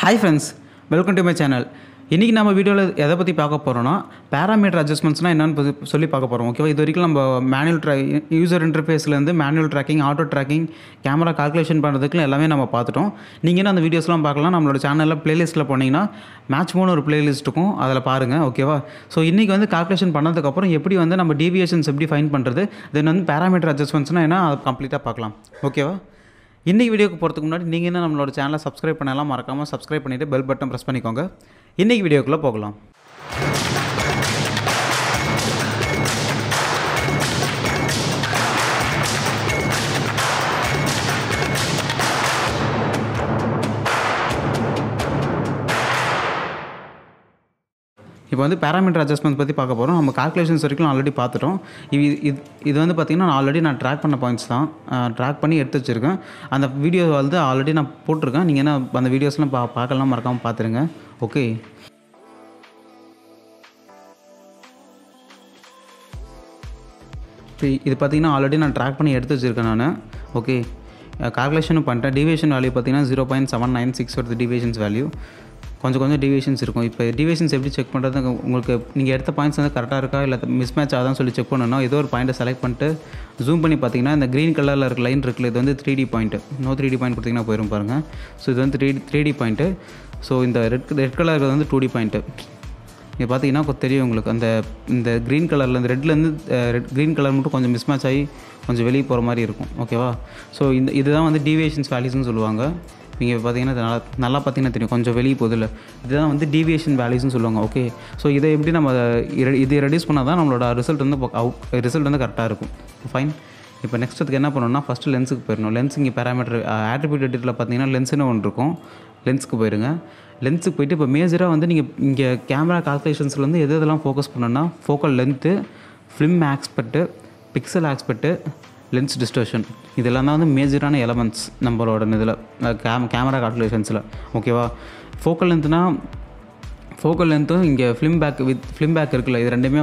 Hi friends, welcome to my channel. இன்றைக்கி நம்ம வீடியோவில் எதை பற்றி பார்க்க போகிறோன்னா பேராமீட்டர் அட்ஜஸ்ட்மெண்ட்ஸ்னால் என்னென்னு சொல்லி பார்க்க போகிறோம். ஓகேவா, இது வரைக்கும் நம்ம யூசர் இன்டர்ஃபேஸ்லேருந்து manual tracking, auto tracking, camera calculation பண்ணுறதுக்குலாம் எல்லாமே நம்ம பார்த்துட்டோம். நீங்கள் அந்த வீடியோஸ்லாம் பார்க்கலாம். நம்மளோட சேனலில் ப்ளேலிஸ்ட்டில் போனீங்கன்னா மேட்ச் 3 ஒரு ப்ளேலிஸ்ட் இருக்கும், அதில் பாருங்கள். ஓகேவா, ஸோ இன்றைக்கி கால்குலேஷன் பண்ணதுக்கப்புறம் எப்படி நம்ம டீவியேஷன்ஸ் எப்படி ஃபைன் பண்ணுறது, தென் பேராமீட்டர் அட்ஜஸ்ட்மெண்ட்ஸ்னால் என்ன, அதை கம்ப்ளீட்டாக பார்க்கலாம். ஓகேவா, இன்றைக்கி வீடியோக்கு போகிறதுக்கு முன்னாடி நீங்கள் என்ன நம்மளோட சேனலை சப்ஸ்கிரைப் பண்ணலாம், மறக்காமல் சப்ஸ்கிரைப் பண்ணிவிட்டு பெல் பட்டன் ப்ரெஸ் பண்ணிக்கோங்க. இன்றைக்கி வீடியோக்குள்ளே போகலாம். இப்போ பேராமீட்டர் அட்ஜஸ்ட்மெண்ட் பற்றி பார்க்க போகிறோம். நம்ம கால்குலேஷன்ஸ் வரைக்கும் ஆல்ரெடி பார்த்துட்டோம். இது பார்த்திங்கன்னா ஆல்ரெடி நான் ட்ராக் பண்ண பாயிண்ட்ஸ் தான், ட்ராக் பண்ணி எடுத்து வச்சுருக்கேன். அந்த வீடியோ ஆல்ரெடி நான் போட்டிருக்கேன். நீங்கள் என்ன அந்த வீடியோஸ்லாம் பார்க்கலாம், மறக்காமல் பார்த்துருங்க. ஓகே, இது பார்த்திங்கன்னா ஆல்ரெடி நான் ட்ராக் பண்ணி எடுத்து வச்சுருக்கேன் நான். ஓகே, கால்குலேஷனும் பண்ணிட்டேன். டிவியேஷன் வேல்யூ பார்த்திங்கன்னா 0.796 வருது டிவியேஷன்ஸ் வேல்யூ. கொஞ்சம் டிவியேஷன்ஸ் இருக்கும். இப்போ டிவியேஷன்ஸ் எப்படி செக் பண்ணுறது, உங்களுக்கு நீங்கள் எடுத்த பாயிண்ட்ஸ் கரெக்டாக இருக்கா இல்லை மிஸ் மேட்ச் ஆகுதான்னு சொல்லி செக் பண்ணணும்னா ஏதோ ஒரு பாயிண்ட்டை செலக்ட் பண்ணிட்டு ஜூம் பண்ணி பார்த்தீங்கன்னா இந்த க்ரீன் கலரில் இருக்க லைன் இருக்குல்ல, இது 3D பாயிண்ட்டு. 3D பாயிண்ட் கொடுத்திங்கன்னா போயிடும் பாருங்கள். ஸோ இது 3D பாயிண்ட்டு. ஸோ இந்த ரெட் கலர் 2D பாயிண்ட்டு. இது பார்த்தீங்கன்னா தெரியும் உங்களுக்கு, இந்த க்ரீன் கலரில் இந்த ரெட்லேருந்து க்ரீன் கலர் மட்டும் கொஞ்சம் மிஸ் மேட்ச் ஆகி கொஞ்சம் வெளியே போகிற மாதிரி இருக்கும். ஓகேவா, ஸோ இதுதான் டீவியேஷன்ஸ் வேல்யூஸ்னு சொல்லுவாங்க. நீங்கள் பார்த்தீங்கன்னா நல்லா பார்த்தீங்கன்னா தெரியும், கொஞ்சம் வெளியே போதில்லை, இதுதான் டீவியேஷன் வேல்யூஸ்னு சொல்லுவாங்க. ஓகே, ஸோ இதை எப்படி நம்ம இதை ரெடியூஸ் பண்ணால் தான் நம்மளோட ரிசல்ட் கரெக்டாக இருக்கும். ஃபைன். இப்போ நெக்ஸ்ட்டுக்கு என்ன பண்ணணும்னா ஃபஸ்ட்டு லென்ஸுக்கு போயிடணும். லென்ஸ் இங்கே பேராமீட்டர் ஆட்ரிபியூட் எடிட்டில் பார்த்தீங்கன்னா லென்ஸ்னு ஒன்று இருக்கும். லென்ஸுக்கு போயிடுங்க. லென்ஸுக்கு போய்ட்டு இப்போ மேஜராக நீங்கள் இங்கே கேமரா கால்குலேஷன்ஸில் எதெல்லாம் ஃபோக்கஸ் பண்ணணும்னா focal length, film aspect, pixel aspect, lens distortion, இதெல்லாம் தான் மேஜரான எலமெண்ட்ஸ் நம்மளோட இதில் கேமரா கால்குலேஷன்ஸில். ஓகேவா, ஃபோக்கல் லென்த்தும் இங்கே ஃபிலிம் பேக் இருக்குல்ல, இது ரெண்டுமே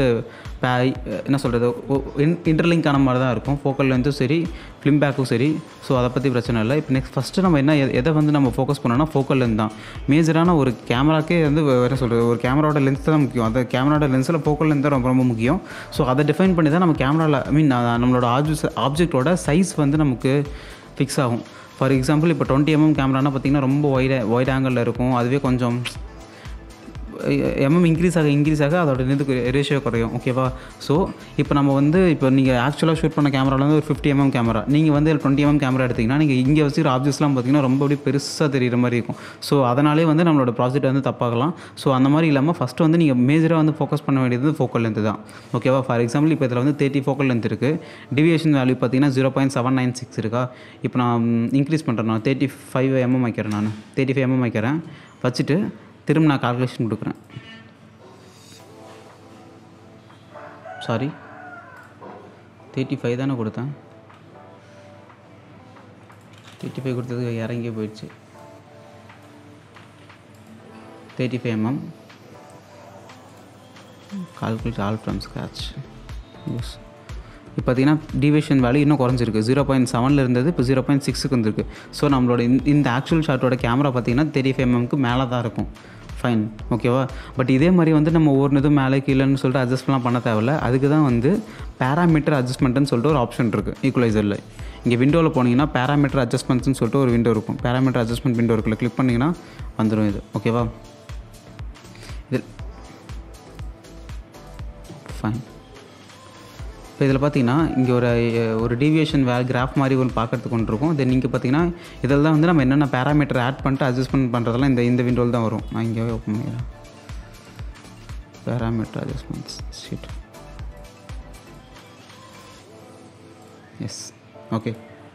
என்ன சொல்கிறது, இன்டர்லிங்க் ஆன மாதிரி தான் இருக்கும். ஃபோக்கல் லென்த்தும் சரி, ஃபிலிம் பேக்கும் சரி. ஸோ அதை பற்றி பிரச்சனை இல்லை. இப்போ ஃபஸ்ட்டு நம்ம எதை நம்ம ஃபோக்கஸ் பண்ணோம்னா ஃபோக்கல் லென்த் தான். மேஜரான ஒரு கேமராக்கே வேறு சொல்கிறது, ஒரு கேமராவோட லென்ஸ் தான் முக்கியம். அந்த கேமராவோட லென்ஸில் ஃபோக்கல் லென்த் தான் ரொம்ப முக்கியம். ஸோ அதை டிஃபைன் பண்ணி தான் நம்ம கேமராவில் நம்மளோட ஆப்ஜெக்டோட சைஸ் நமக்கு ஃபிக்ஸ் ஆகும். ஃபார் எக்ஸாம்பிள் இப்போ 20 mm கேமரானா பார்த்திங்கன்னா ரொம்ப வைட் ஆங்கிளில் இருக்கும். அதுவே கொஞ்சம் இன்க்ரீஸ் ஆக அதோட இதுக்கு ரேஷியோ குறையும். ஓகேவா, ஸோ இப்போ நம்ம இப்போ நீங்கள் ஆக்சுவலாக ஷூட் பண்ண கேமராவில் ஒரு 50 mm கேமரா, நீங்கள் 20 mm கேமரா எடுத்திங்கன்னா நீங்கள் இங்கே வச்சுக்கிற ஆப்ஜெக்ட்ஸ்லாம் பார்த்திங்கன்னா ரொம்ப அப்படியே பெருசாக தெரிகிற மாதிரி இருக்கும். ஸோ அதனாலே நம்மளோட ப்ராஜெக்ட் தப்பாகலாம். ஸோ அந்த மாதிரி இல்லாமல் ஃபஸ்ட்டு நீங்கள் மேஜராக ஃபோக்கஸ் பண்ண வேண்டியது ஃபோக்கல் லென்த்து தான். ஓகேவா, ஃபார் எக்ஸாம்பிள் இப்போ இதில் 30 ஃபோக்கல் லென்த் இருக்குது. டிவியேஷன் வேல்யூ பார்த்திங்கன்னா 0.796 இருக்கா. இப்போ நான் இன்க்ரீஸ் பண்ணுறேன், நான் 35 mm வைக்கிறேன். நான் 35 mm வைக்கிறேன். வச்சுட்டு திரும்ப நான் கால்குலேஷன் கொடுக்குறேன். சாரி, 35 தானே கொடுத்தேன். 35 கொடுத்தது இறங்கியே போயிடுச்சு. 35 mm calculate all from scratch. Yes, இப்போ பார்த்தீங்கன்னா டிவியேஷன் வேல்யூ இன்னும் குறைஞ்சிருக்கு. 0.7 இருந்தது, இப்போ 0.6க்கு வந்துருக்கு. ஸோ நம்மளோட இந்த ஆக்சுவல் ஷாட்டோட கேமரா பார்த்திங்கன்னா 35 mm மேலே தான் இருக்கும். ஃபைன். ஓகேவா, பட் இதே மாதிரி நம்ம ஒவ்வொரு இதுவும் மேலே கீழேன்னு சொல்லிட்டு அட்ஜஸ்ட்லாம் பண்ண தேவையில்ல. அதுக்கு தான் பேராமீட்டர் அட்ஜஸ்ட்மெண்ட்டுன்னு சொல்லிட்டு ஒரு ஆப்ஷன் இருக்குது ஈக்குவலைசரில். இங்கே விண்டோவில் போனீங்கன்னா பேராமீட்டர் அட்ஜஸ்ட்மெண்ட்ஸ்னு சொல்லிட்டு ஒரு விண்டோ இருக்கும். பேராமீட்டர் அட்ஜஸ்ட்மெண்ட் விண்டோ இருக்குல்ல, கிளிக் பண்ணிங்கன்னா வந்துடும் இது. ஓகேவா, இது ஃபைன். இப்போ இதில் பார்த்தீங்கன்னா இங்கே ஒரு டீவியேஷன் கிராஃப் மாதிரி ஒன்று பார்க்குறதுக்கு ஒன்று இருக்கும். தென் நீங்கள் பார்த்தீங்கன்னா இதில் தான் நம்ம என்னென்ன பேராமீட்டர் ஆட் பண்ணிட்டு அட்ஜஸ்ட்மெண்ட் பண்ணுறதெல்லாம் இந்த விண்டோவில் தான் வரும். நான் இங்கே ஓப்பன் பண்ணிடுறேன். Parameter adjustments sheet. Yes, okay,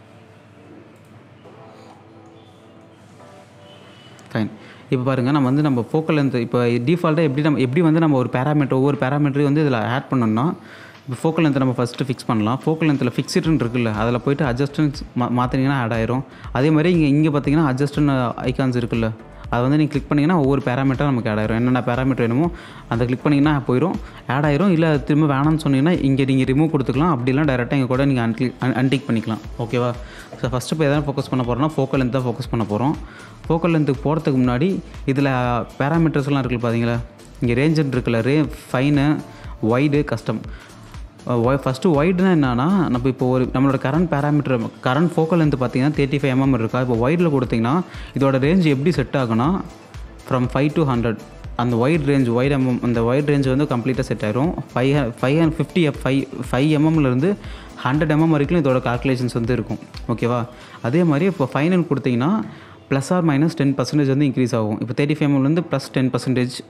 fine. இப்போ பாருங்கள், நம்ம ஃபோக்கல் லென்த் இப்போ டிஃபால்ட்டாக எப்படி நம்ம ஒரு ஒவ்வொரு பேராமீட்டரையும் இதில் ஆட் பண்ணோம்னா, இப்போ ஃபோக்கல் லென்த்தை நம்ம ஃபஸ்ட்டு ஃபிக்ஸ் பண்ணலாம். ஃபோக்கல் லென்த்தில் ஃபிக்ஸ்டுன்னு இருக்குல்ல, அதில் போய்ட்டு அட்ஜஸ்டன்ஸ் மாற்றினீங்கன்னா ஆட் ஆயிரும். அதே மாதிரி இங்கே பார்த்தீங்கன்னா அட்ஜஸ்டன் ஐக்கான்ஸ் இருக்குல்ல, அதை வந்து நீங்கள் கிளிக் பண்ணிங்கன்னா ஒவ்வொரு பேராமீட்டர் நமக்கு ஆட் ஆயிரும். என்னென்ன பேராமீட்டர் வேணுமோ அதை கிளிக் பண்ணிங்கன்னா போயிடும், ஆட் ஆயிரும். இல்லை திரும்ப வேணாம்னு சொன்னீங்கன்னா இங்கே நீங்கள் ரிமூவ் கொடுத்துக்கலாம். அப்படிலாம் டேரெக்டாக இங்கே கூட நீங்கள் அன்டிக் பண்ணிக்கலாம். ஓகேவா? ஸோ ஃபஸ்ட்டு இப்போ எதாவது ஃபோக்கஸ் பண்ண போகிறோம்னா ஃபோக்கல் லென்த் தான் ஃபோக்கஸ் பண்ண போகிறோம். ஃபோக்கல் லென்த்துக்கு போகிறதுக்கு முன்னாடி இதில் பேராமீட்டர்ஸ்லாம் இருக்குல்ல பார்த்தீங்களா, இங்கே ரேஞ்சுன்னு இருக்குல்ல, ஃபைனு, வைடு, கஸ்டம். ஃபஸ்ட்டு வைடுனா என்னன்னா, நம்ம இப்போ ஒரு நம்மளோட கரண்ட் ஃபோக்கல் லென்த் பார்த்தீங்கன்னா 35 mm இருக்கா. இப்போ வைடில் கொடுத்திங்கன்னா இதோட ரேஞ்ச் எப்படி செட் ஆகுனா ஃப்ரம் 5 to 100 அந்த வைட் ரேஞ்ச் அந்த வைட் ரேஞ்ச் வந்து கம்ப்ளீட்டாக செட் ஆயிரும். 5 mmலேருந்து 100 mm வரைக்கும் இதோட கால்குலேஷன்ஸ் வந்து இருக்கும். ஓகேவா? அதே மாதிரி இப்போ ஃபைனல் கொடுத்திங்கன்னா ±10% வந்து இன்க்ரீஸ் ஆகும். இப்போ 35 mmலேருந்து +10%,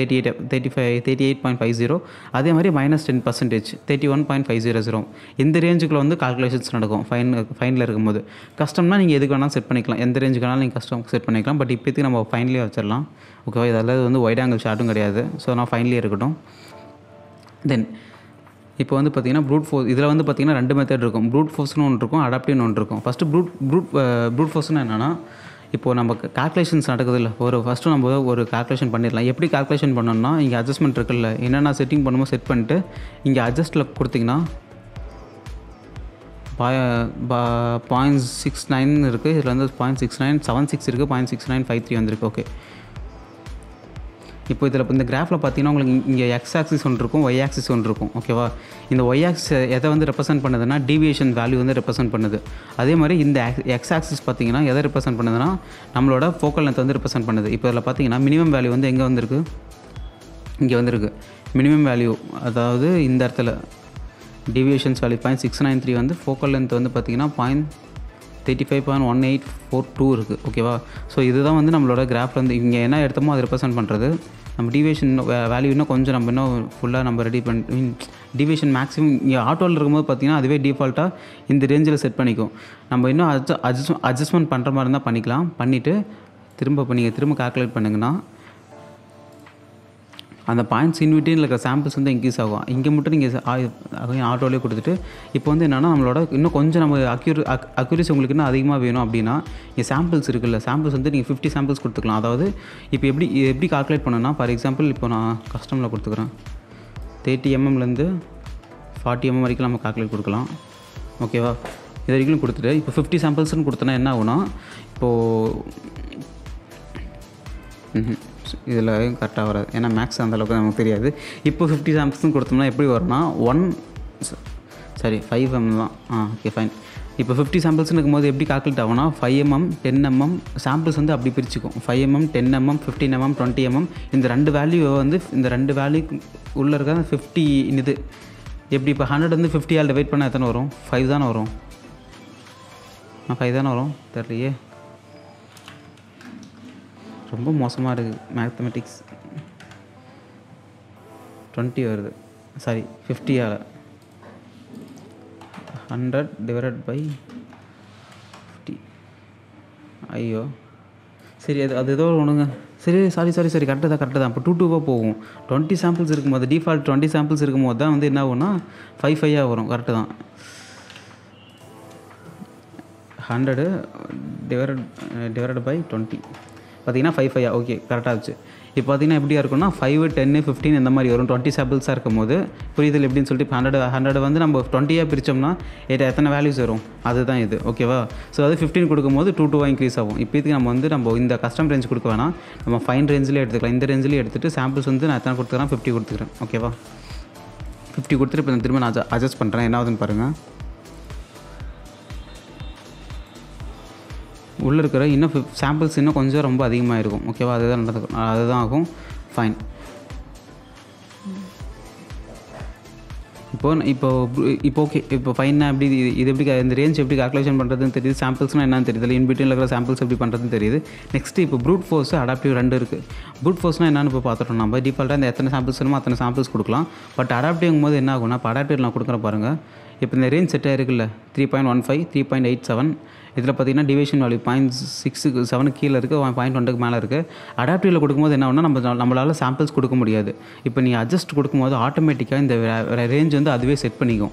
38.50. அதே மாதிரி -10%, 31.500. இந்த ரேஞ்சுக்குள்ள வந்து கால்குலேஷன்ஸ் நடக்கும் ஃபைனில் இருக்கும்போது. கஸ்டம்னா நீங்கள் எதுக்கு வேணாலும் செட் பண்ணிக்கலாம், எந்த ரேஞ்சுக்கு வேணாலும் நீங்கள் கஸ்டம் செட் பண்ணிக்கலாம். பட் இப்போதைக்கு நம்ம ஃபைனலே வச்சிடலாம். ஓகேவா? இதெல்லாம் வந்து வைட் ஆங்கிள் ஷார்ட்டும் கிடையாது. ஸோ நான் ஃபைனலே இருக்கட்டும். தென் இப்போ வந்து பார்த்திங்கன்னா ப்ரூட் ஃபோர்ஸ், இதில் வந்து பார்த்திங்கன்னா 2 மெத்தட் இருக்கும். ப்ரூட் ஃபோர்ஸ்னு ஒன்று இருக்கும், அடாப்டிவ்னு ஒன்று இருக்கும். ஃபஸ்ட்டு ப்ரூட் ஃபோர்ஸ்னு என்னென்னா, இப்போது நம்ம கால்குலேஷன்ஸ் நடக்குது இல்லை, ஃபஸ்ட்டு நம்ம ஒரு கால்குலேஷன் பண்ணிடலாம். எப்படி கால்குலேஷன் பண்ணோம்னா, இங்கே அட்ஜஸ்ட்மெண்ட் இருக்குல்ல, என்னென்ன செட்டிங் பண்ணுமோ செட் பண்ணிட்டு இங்கே அட்ஜஸ்ட்டில் கொடுத்திங்கன்னா 0.69 இருக்குது. இதில் வந்து 0.6976 இருக்குது, 0.6953 வந்துருக்கு. ஓகே, இப்போ இதில் இந்த கிராஃபில் பார்த்தீங்கன்னா உங்களுக்கு இங்கே எக்ஸ் ஆக்சிஸ் ஒன்று இருக்கும், ஒய் ஆக்சிஸ் ஒன்று இருக்கும். ஓகேவா? இந்த ஒய் ஆக்சிஸ் எதை வந்து ரெப்ரசென்ட் பண்ணுதுன்னா டீவியேஷன் வேல்யூ வந்து ரெப்ரசென்ட் பண்ணுது. அதே மாதிரி இந்த எக்ஸ் ஆக்சிஸ் பார்த்தீங்கன்னா எதை ரெப்ரசென்ட் பண்ணுதுன்னா நம்மளோட ஃபோக்கல் லென்த் வந்து ரெப்ரசென்ட் பண்ணுது. இப்போ இதில் பார்த்தீங்கன்னா மினிமம் வேல்யூ வந்து எங்கே வந்திருக்கு, இங்கே வந்திருக்கு மினிமம் வேல்யூ. அதாவது இந்த இடத்துல டீவியேஷன்ஸ் வேல்யூ 0.693 வந்து ஃபோக்கல் லென்த் வந்து பார்த்திங்கன்னா 0.35.1842 இருக்குது. ஓகேவா? ஸோ இதுதான் வந்து நம்மளோட கிராஃபில் வந்து இங்கே என்ன எடுத்தோமோ அதை ரெப்ரசென்ட் பண்ணுறது. நம்ம டீவியேஷன் வேல்யூ இன்னும் கொஞ்சம் நம்ம இன்னும் ஃபுல்லாக நம்ம ரெடி பண்ணி டீவியேஷன் மேக்ஸிமம் இங்கே ஆட்டோவில் இருக்கும்போது பார்த்திங்கன்னா அதுவே டிஃபால்ட்டாக இந்த ரேஞ்சில் செட் பண்ணிக்கும். நம்ம இன்னும் அட்ஜஸ்ட்மெண்ட் பண்ணுற மாதிரி இருந்தால் பண்ணிக்கலாம். பண்ணிவிட்டு நீங்கள் திரும்ப கால்குலேட் பண்ணிங்கன்னா அந்த பாயிண்ட்ஸ் இன்விட்டியில் இருக்கிற சாம்பிள்ஸ் வந்து இன்க்ரீஸ் ஆகும். இங்கே மட்டும் நீங்கள் ஆட்டோலேயே கொடுத்துட்டு இப்போ வந்து என்னென்னா நம்மளோட இன்னும் கொஞ்சம் நம்ம அக்யூரேசி உங்களுக்கு இன்னும் அதிகமாக வேணும் அப்படின்னா இங்கே சாம்பிள்ஸ் இருக்குல்ல, சாம்பிள்ஸ் வந்து நீங்கள் 50 சாம்பிள்ஸ் கொடுத்துக்கலாம். அதாவது இப்போ எப்படி கால்குலேட் பண்ணணும்னா, ஃபார் எக்ஸாம்பிள் இப்போ நான் கஸ்டமில் கொடுத்துக்கிறேன் 30 mmலேருந்து 40 mm வரைக்கும் நம்ம கால்குலேட் கொடுக்கலாம். ஓகேவா? இது வரைக்கும் கொடுத்துட்டு இப்போ 50 சாம்பிள்ஸ்னு கொடுத்தோன்னா என்ன ஆகுனா, இப்போது இதில் கரெக்டாக வராது, ஏன்னா மேக்ஸ் அந்தளவுக்கு நமக்கு தெரியாது. இப்போ 50 சாம்பிள்ஸ்னு கொடுத்தோம்னா எப்படி வரும்னா 5 mm தான். Okay fine. இப்போ 50 சாம்பிள்ஸ்னு இருக்கும்போது எப்படி கால்குலேட் ஆகும்னா 5 mm 10 mm சாம்பிள்ஸ் வந்து அப்படி பிரிச்சுக்கும். 5 mm 10 mm 15 mm 20 mm இந்த 2 வேல்யூவை வந்து இந்த 2 வேல்யூ உள்ளே இருக்க 50 இது எப்படி இப்போ 100 வந்து 50ஆல் டிவைட் பண்ணால் எத்தனை வரும்? 5 தானே வரும். 5 தானே வரும், தெரியலையே, ரொம்ப மோசமாக இருக்குது மேத்தமெட்டிக்ஸ். 20 வருது, சாரி 50ஆல் 100 டிவைடட் பை 50. ஐயோ சரி, அது ஏதோ ஒன்றுங்க. சரி கரெக்டு தான். இப்போ 2 போகும். 20 சாம்பிள்ஸ் இருக்கும்போது டிஃபால்ட் 20 சாம்பிள்ஸ் இருக்கும்போது தான் வந்து என்ன ஆகும்னா 5 வரும். கரெக்டு தான். 100 டிவைடட் பை 20 பார்த்திங்கன்னா 5 ஓகே கரெக்டாக இருந்துச்சு. இப்போ பார்த்திங்கன்னா எப்படியா இருக்குன்னா 5 10 15 இந்த மாதிரி வரும். 20 சாம்பிள்ஸாக இருக்கும் போது புரியுதல் எப்படின்னு சொல்லிட்டு 100 வந்து நம்ம 20 பிரித்தோம்னா எத்தனை வேல்யூஸ் வரும், அதுதான் இது. ஓகேவா? ஸோ அது 15 கொடுக்கும்போது 2 இன்க்ரீஸ் ஆகும். இப்போதைக்கு நம்ம இந்த கஸ்டம் ரேஞ்ச் கொடுக்க வேணாம், நம்ம ஃபைன் ரேஞ்சிலே எடுத்துக்கலாம். இந்த ரேஞ்சிலே எடுத்துகிட்டு சாம்பிள்ஸ் வந்து நான் எத்தனை கொடுத்துக்கிறேன், 50 கொடுத்துக்கிறேன். ஓகேவா? 50 கொடுத்துட்டு இப்போ திரும்ப நான் அட்ஜஸ்ட் பண்ணுறேன். என்ன ஆகுதுன்னு பாருங்கள். உள்ளே இருக்கிற இன்னும் சாம்பிள்ஸ் இன்னும் கொஞ்சம் ரொம்ப அதிகமாக இருக்கும். ஓகேவா? அதுதான் ஆகும். ஃபைன். இப்போ ஓகே. இப்போ ஃபைனாக எப்படி இது எப்படி இந்த ரேஞ்ச் எப்படி கால்குலேஷன் பண்ணுறதுன்னு தெரியுது, சாம்பிள்ஸ்னால் என்னன்னு தெரியுது, இன்பிட்வீனில் இருக்கிற சாம்பிள்ஸ் எப்படி பண்ணுறதுன்னு தெரியுது. நெக்ஸ்ட்டு இப்போ ப்ரூட் ஃபோர்ஸ் அடாப்டிவ் 2 இருக்குது. ப்ரூட் ஃபோர்ஸ்னால் என்னென்னு இப்போ பார்த்துட்டோம். நம்ம டிஃபால்ட்டாக இந்த எத்தனை சாம்பிள்ஸ் வேணுமோ அத்தனை சாம்பிள்ஸ் கொடுக்கலாம். பட் அடாப்டிவ்ங்கும் போது என்ன ஆகும்னா, இப்போ அடாப்டிவ் நான் கொடுக்குற பாருங்கள். இப்போ இந்த ரேஞ்ச் செட் ஆகிருக்குல்ல 3.15 3.87 இதில் பார்த்திங்கன்னா டிவிஷன் வேல்யூ 0.67 கீழே இருக்குது, 0.1க்கு மேலே இருக்குது. அடாப்டிவில் கொடுக்கும்போது என்ன ஆகுனா நம்மளால் சாம்பிள்ஸ் கொடுக்க முடியாது. இப்போ நீங்கள் அட்ஜஸ்ட் கொடுக்கும்போது ஆட்டோமேட்டிக்காக இந்த ரேஞ்ச் வந்து அதுவே செட் பண்ணிக்கும்.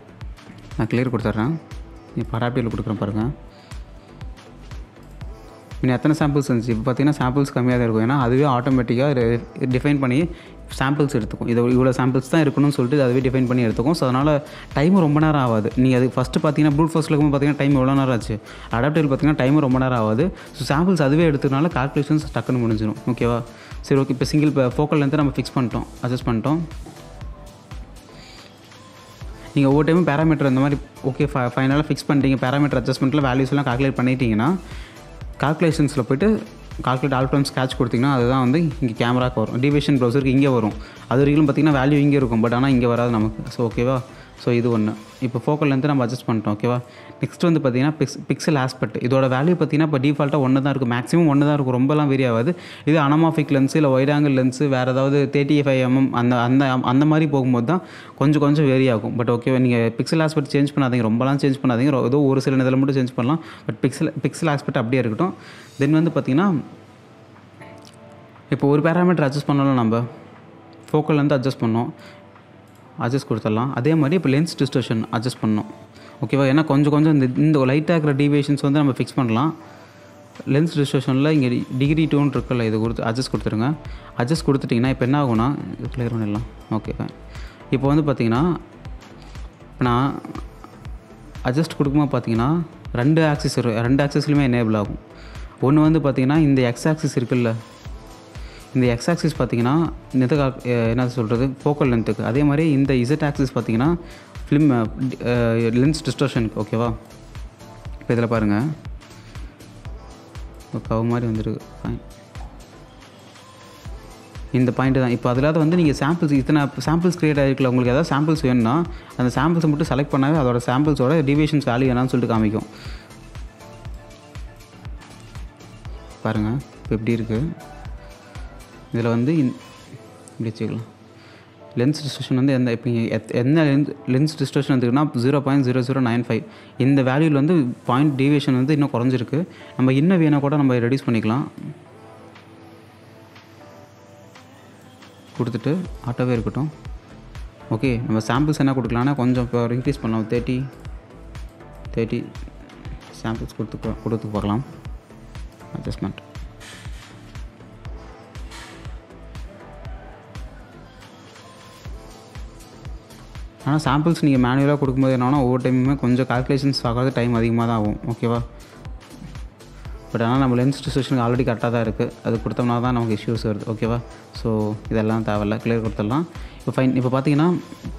நான் கிளியர் கொடுத்துட்றேன். இப்போ அடாப்டிவில் கொடுக்குறேன் பாருங்கள். இன்னும் எத்தனை சாம்பிள்ஸ் இருந்துச்சு, இப்போ பார்த்தீங்கன்னா சாம்பிள்ஸ் கம்மியாக தான் இருக்கும். ஏன்னா அதுவே ஆட்டோமேட்டிக்காக டிஃபைன் பண்ணி சாம்பிள்ஸ் எடுத்துக்கும். இது இவ்வளோ சாம்பிள்ஸ் தான் இருக்கணும்னு சொல்லிட்டு அதுவே டிஃபைன் பண்ணி எடுத்துக்கும். ஸோ அதனால் டைம் ரொம்ப நேரம் ஆகாது. நீங்கள் அது ஃபஸ்ட்டு பார்த்தீங்கன்னா ப்ரூட் ஃபோர்ஸில் இருக்கும் பார்த்தீங்கன்னா டைம் எவ்வளோ நேரம் ஆச்சு, அடாப்டேபிள் பார்த்தீங்கன்னா டைம் ரொம்ப நேரம் ஆகாது. ஸோ சாம்பிள்ஸ் அதுவே எடுத்துனால கால்குலேஷன்ஸ் டக்குன்னு முடிஞ்சிடும். ஓகேவா? சரி, ஓகே. இப்போ சிங்கிள் ஃபோக்கல் லென்த்தை நம்ம ஃபிக்ஸ் பண்ணிட்டோம், அட்ஜஸ்ட் பண்ணிட்டோம். நீங்கள் ஒவ்வொரு டைமும் பேராமீட்டர் இந்த மாதிரி ஓகே ஃபைனலாக ஃபிக்ஸ் பண்ணிட்டீங்க. பேராமீட்டர் அட்ஜஸ்ட்மெண்ட்டில் வேல்யூஸ்லாம் கால்குலேட் பண்ணிட்டீங்கன்னா கால்குலேஷன்ஸில் போய்ட்டு கால்குலேட் ஆல் டைம் ஸ்கேட்ச் கொடுத்தீங்கன்னா அதுதான் வந்து இங்கே கேமராக்கு வரும். டிவிஷன் ப்ரௌசருக்கு இங்கே வரும். அது வரைக்கும் பார்த்திங்கன்னா வேல்யூ இங்கே இருக்கும், பட் ஆனால் இங்கே வராது நமக்கு. ஸோ ஓகேவா? ஸோ இது ஒன்று. இப்போ ஃபோக்கல் லென்த்து நம்ம அட்ஜஸ்ட் பண்ணிட்டோம். ஓகேவா? நெக்ஸ்ட் வந்து பார்த்திங்கன்னா பிக்சல் ஆஸ்பெக்ட். இதோட வேல்யூ பார்த்திங்கன்னா இப்போ டிஃபால்ட்டாக ஒன்று தான் இருக்குது, மேக்ஸிமம் ஒன்று தான் இருக்கும், ரொம்பலாம் வேரி ஆகாது. இது அனமாஃபிக் லென்ஸு இல்லை வைட் ஆங்கிள் லென்ஸு வேறு ஏதாவது 35mm அந்த மாதிரி போகும்போது தான் கொஞ்சம் வேரி ஆகும். பட் ஓகேவா? நீங்கள் பிக்சல் ஆஸ்பெக்ட் சேஞ்ச் பண்ணாதீங்க, ரொம்பலாம் சேஞ்ச் பண்ணாதீங்க. ஏதோ ஒரு சில இதில் மட்டும் சேஞ்ச் பண்ணலாம். பட் பிக்சல் ஆஸ்பெக்ட் அப்படியே இருக்கட்டும். தென் வந்து பார்த்திங்கன்னா இப்போ ஒரு பேராமீட்டர் அட்ஜஸ்ட் பண்ணலாம், நம்ம ஃபோக்கல்லேருந்து அட்ஜஸ்ட் பண்ணோம், அட்ஜஸ்ட் கொடுத்துடலாம். அதே மாதிரி இப்போ லென்ஸ் டிஸ்டர்ஷன் அட்ஜஸ்ட் பண்ணோம். ஓகேவா? ஏன்னா கொஞ்சம் இந்த லைட்டாக இருக்கிற டீவியேஷன்ஸ் வந்து நம்ம ஃபிக்ஸ் பண்ணலாம். லென்ஸ் டிஸ்டர்ஷனில் இங்கே டிகிரி 2 இருக்குல்ல, இது கொடுத்து அட்ஜஸ்ட் கொடுத்துருங்க. அட்ஜஸ்ட் கொடுத்துட்டிங்கன்னா இப்போ என்ன ஆகும்னா இது கிளியர் பண்ணிடலாம். Okay fine. இப்போ வந்து பார்த்திங்கன்னா இப்போ நான் அட்ஜஸ்ட் கொடுக்கும்போது பார்த்திங்கன்னா ரெண்டு ஆக்சிஸ்லையுமே எனேபிள் ஆகும். ஒன்று வந்து பார்த்திங்கன்னா இந்த எக்ஸ் ஆக்சிஸ் இருக்குல்ல, இந்த எக்ஸ் ஆக்சிஸ் பார்த்திங்கன்னா என்ன சொல்கிறது ஃபோக்கல் லென்த்துக்கு. அதே மாதிரி இந்த இசட் ஆக்சிஸ் பார்த்திங்கன்னா லென்ஸ் டிஸ்டர்ஷனுக்கு. ஓகேவா? இப்போ இதில் பாருங்கள், இப்போ கவ் மாதிரி வந்துருக்கு. ஃபைன். இந்த பாயிண்ட்டு தான். இப்போ அதில் வந்து நீங்கள் இத்தனை சாம்பிள்ஸ் க்ரியேட் ஆகிருக்கல, உங்களுக்கு ஏதாவது சாம்பிள்ஸ் வேணும்னா அந்த சாம்பிள்ஸை மட்டும் செலக்ட் பண்ணாவே அதோட சாம்பிள்ஸோட டிவியேஷன்ஸ் வேல்யூ என்னன்னு சொல்லிட்டு காமிக்கும். பாருங்கள் இப்போ எப்படி இருக்குது. இதில் வந்து இப்படி வச்சுக்கலாம். லென்ஸ் டிஸ்டர்ஷன் வந்து என்ன லென்ஸ் டிஸ்டர்ஷன் வந்துக்குன்னா 0.0095. இந்த வேல்யூவில் வந்து பாயிண்ட் டீவியேஷன் வந்து இன்னும் குறைஞ்சிருக்கு. நம்ம இன்னும் வேணால் கூட நம்ம ரெடியூஸ் பண்ணிக்கலாம். கொடுத்துட்டு ஆட்டோவே இருக்கட்டும். ஓகே, நம்ம சாம்பிள்ஸ் என்ன கொடுக்கலான்னா கொஞ்சம் இப்போ இன்க்ரீஸ் பண்ணலாம். 30 சாம்பிள்ஸ் கொடுத்து பார்க்கலாம். அட்ஜஸ்ட்மெண்ட். ஆனால் சாம்பிள்ஸ் நீங்கள் மேனுவலாக கொடுக்கும்போது என்னன்னா ஒவ்வொரு டைமுமே கொஞ்சம் கால்குலேஷன்ஸ் ஆகாத டைம் அதிகமாக தான் ஆகும். ஓகேவா? பட் ஆனால் நம்ம லென்ஸ் டிஸ்டர்ஷனுக்கு ஆல்ரெடி கரெக்டாக தான் இருக்குது, அது கொடுத்தோம்னா தான் நமக்கு இஷ்யூஸ் வருது. ஓகேவா? ஸோ இதெல்லாம் தேவையில்ல, கிளியர் கொடுத்துடலாம். இப்போ ஃபைன். இப்போ பார்த்தீங்கன்னா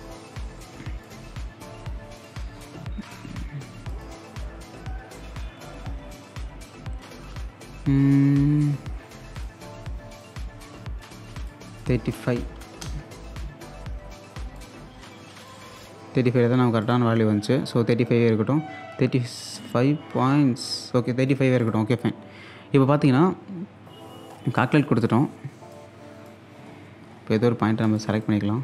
தேர்ட்டி ஃபைவ் தான் நம்ம கரெக்டான வேல்யூ வந்துச்சு. ஸோ 35 இருக்கட்டும். 35 பாயிண்ட்ஸ். ஓகே, 35 இருக்கட்டும். Okay fine. இப்போ பார்த்தீங்கன்னா கால்குலேட் கொடுத்துட்டோம். இப்போ ஏதோ ஒரு பாயிண்ட்டை நம்ம செலக்ட் பண்ணிக்கலாம்.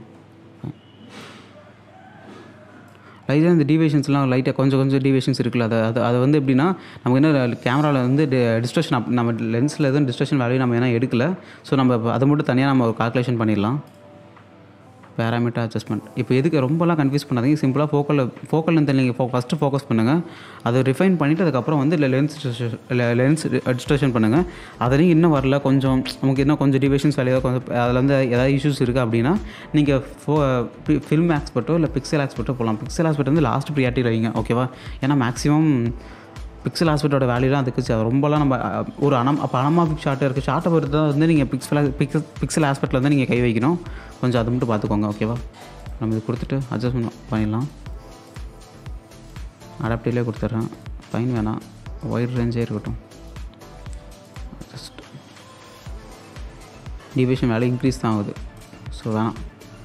லைட்டாக இந்த டிவியேஷன்ஸ்லாம் லைட்டாக கொஞ்சம் டிவியேஷன்ஸ் இருக்குல்ல, அது வந்து எப்படின்னா நமக்கு என்ன கேமராவில் வந்து டிஸ்டர்ஷன் நம்ம லென்ஸில் எதுவும் டிஸ்டர்ஷன் வேல்யூ நம்ம ஏன்னா எடுக்கலை. ஸோ நம்ம அதை மட்டும் தனியாக நம்ம ஒரு கால்குலேஷன் பண்ணிடலாம். Parameter adjustment. இப்போ எதுக்கு ரொம்பலாம் கன்ஃபியூஸ் பண்ணாதீங்க. சிம்பிளாக ஃபோக்கல் லென்த் நீங்கள் ஃபஸ்ட்டு ஃபோக்கஸ் பண்ணுங்கள். அதை ரிஃபைன் பண்ணிவிட்டு அதுக்கப்புறம் வந்து லென்ஸ் டிஸ்டர்ஷன் பண்ணுங்கள். அதுலேயும் இன்னும் வரல, கொஞ்சம் நமக்கு இன்னும் கொஞ்சம் டிவியேஷன்ஸ் வேலையாக கொஞ்சம் அதில் வந்து ஏதாவது இஷ்யூஸ் இருக்குது அப்படின்னா நீங்கள் ஃபில்ம் ஆக்ஸ்பெக்ட்டோ இல்லை பிக்சல் ஆக்ஸ்பெக்ட்டோ போகலாம். பிக்சல் ஆக்ஸ்பெக்ட் வந்து லாஸ்ட் ப்ரியாரிட்டி வைங்க. ஓகேவா? ஏன்னா மேக்ஸிமம் பிக்சல் ஆஸ்பெக்டோட வேல்யூ தான் அதுக்கு ரொம்பலாம் நம்ம ஒரு அனமாஃபிக் ஷார்ட்டாக இருக்குது. ஷார்ட்டை பொறுத்து தான் வந்து நீங்கள் பிக்சல் ஆஸ்பெக்டில் வந்து நீங்கள் கை வைக்கணும். கொஞ்சம் அதை மட்டும் பார்த்துக்கோங்க. ஓகேவா? நம்ம இது கொடுத்துட்டு அட்ஜஸ்ட்மெண்ட் பண்ணிடலாம். அடாப்டிவ்லேயே கொடுத்துட்றேன். ஃபைன் வேணாம், ஒயிட் ரேஞ்சே இருக்கட்டும். ஜஸ்ட் டிவியேஷன் வேல்யூ இன்க்ரீஸ் தான் ஆகுது. ஸோ வேணாம்.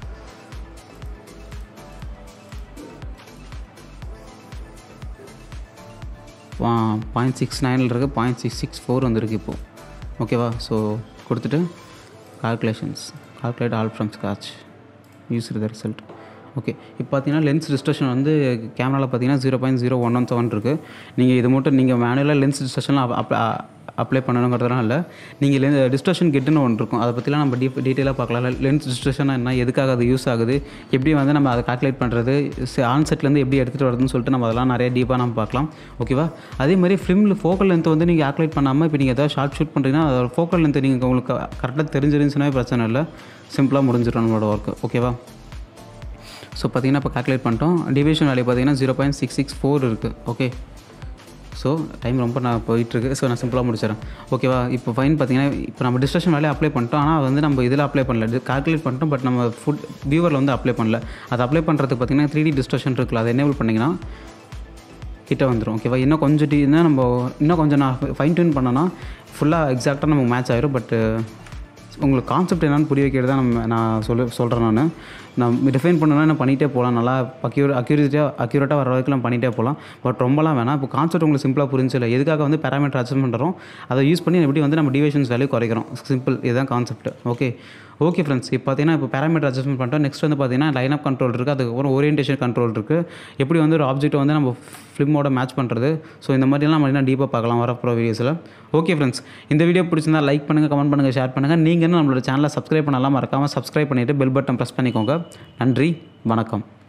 .69 இருக்குது, 0.664 வந்துருக்கு இப்போது. ஓகேவா? ஸோ கொடுத்துட்டு calculate all from scratch, use the result. Okay, இப்போ பார்த்தீங்கன்னா லென்ஸ் டிஸ்டர்ஷன் வந்து கேமராவில் பார்த்தீங்கன்னா 0.0117 இருக்குது. நீங்கள் இது மட்டும் நீங்கள் மேனுவலாக லென்ஸ் டிஸ்டர்ஷன்லாம் அப்ளை பண்ணணுங்கிறதுலாம் இல்லை. நீங்கள் டிஸ்டர்ஷன் கிட்டுன்னு ஒன்று இருக்கும், அதை பற்றிலாம் நம்ம டீட்டெயிலாக பார்க்கலாம். லென்ஸ் டிஸ்டர்ஷன் என்ன, எதுக்காக அது யூஸ் ஆகுது, எப்படி வந்து நம்ம அதை கால்குலேட் பண்ணுறது, ஆன்செட்லேருந்து எப்படி எடுத்துகிட்டு வருதுன்னு சொல்லிட்டு நம்ம அதெல்லாம் நிறைய டீப்பாக நம்ம பார்க்கலாம். ஓகேவா? அதே மாதிரி ஃபிலிமில் ஃபோக்கல் லென்த் வந்து நீங்கள் கால்குலேட் பண்ணாமல் இப்போ நீங்கள் ஏதாவது ஷார்ட் ஷூட் பண்ணுறீங்கன்னா அதோட ஃபோக்கல் லென்த் நீங்கள் உங்களுக்கு கரெக்டாக தெரிஞ்சிருந்துச்சுன்னா பிரச்சனை இல்லை, சிம்பிளாக முடிஞ்சிடும் நம்மளோட ஒர்க்கு. ஓகேவா? ஸோ பார்த்தீங்கன்னா இப்போ கால்குலேட் பண்ணிட்டோம். டிவியேஷன் வேல்யூ பார்த்தீங்கன்னா 0.664 இருக்குது. ஓகே, ஸோ டைம் ரொம்ப நான் போயிட்டுருக்கு. ஸோ நான் சிம்பிளாக முடிச்சிடறேன். ஓகேவா? இப்போ ஃபைன் பார்த்தீங்கன்னா இப்போ நம்ம டிஸ்டர்ஷன் வேலையை அப்ளை பண்ணிட்டோம். ஆனால் வந்து நம்ம இதில் அப்ளை பண்ணல, கால்குலேட் பண்ணிட்டோம். பட் நம்ம வியூவரில் வந்து அப்ளை பண்ணல. அதை அப்ளை பண்ணுறதுக்கு பார்த்தீங்கன்னா 3D டிஸ்டர்ஷன் இருக்குல்ல, அதை எனேபிள் பண்ணிங்கன்னா கிட்ட வந்துடும். ஓகேவா? இன்னும் கொஞ்சம் நம்ம இன்னும் கொஞ்சம் நான் ஃபைன் டியூன் பண்ணேன்னா ஃபுல்லாக எக்ஸாக்டாக நமக்கு மேட்ச் ஆகிடும். பட் உங்களுக்கு கான்செப்ட் என்னென்னு புரிய வைக்கிறது தான் நான் சொல்கிறேன். நான் டிஃபைன் பண்ணணும்னா நான் பண்ணிகிட்டே போகலாம், நல்லா அக்யூரேட்டாக வர வரைக்கும் நான் பண்ணிகிட்டே போகலாம். பட் ரொம்பலாம் வேணாம். இப்போ கான்செப்ட் உங்களுக்கு சிம்பிளாக புரிஞ்சில்லை, எதுக்காக வந்து பேராமீட்டர் அட்ஜஸ்ட் பண்ணுறோம், அதை யூஸ் பண்ணி எப்படி வந்து நம்ம டிவியேஷன்ஸ் வேல்யூ குறைக்கிறோம். சிம்பிள், இதுதான் கான்செப்ட். ஓகே ஃப்ரெண்ட்ஸ், இப்போ பார்த்தீங்கன்னா இப்போ பேராமீட்டர் அட்ஜஸ்ட்மெண்ட் பண்ணிட்டோம். நெக்ஸ்ட் வந்து பார்த்தீங்கன்னா லைன் அப் கண்ட்ரோல் இருக்குது, அதுக்கப்புறம் ஓரியன்டேஷன் கண்ட்ரோல் இருக்குது, எப்படி வந்து ஒரு ஆப்ஜெக்ட்டை வந்து நம்ம ஃபிலிமோட மேட்ச் பண்ணுறது. ஸோ இந்த மாதிரிலாம் நம்ம டீப்பாக பார்க்கலாம் வரப்போகிற வீடியோஸில். ஓகே ஃப்ரெண்ட்ஸ், இந்த வீடியோ பிடிச்சிருந்தா லைக் பண்ணுங்கள், கமெண்ட் பண்ணுங்கள், ஷேர் பண்ணுங்கள். நீங்கள் இன்னும் நம்மளோட சேனலை சப்ஸ்கிரைப் பண்ணலாம், மறக்காமல் சப்ஸ்கிரைப் பண்ணிவிட்டு பெல் பட்டன் ப்ரெஸ் பண்ணிக்கோங்க. நன்றி, வணக்கம்.